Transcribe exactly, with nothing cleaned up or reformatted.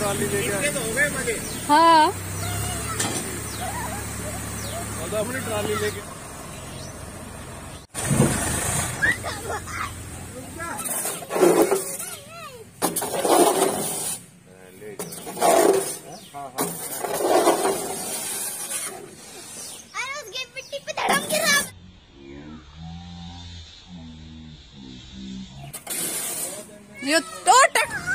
Trolley लेके तो हो गए मजे। हाँ तो अपनी ट्राली लेके हाँ हाँ उसके मिट्टी पे धड़म गिरा। ये तो टक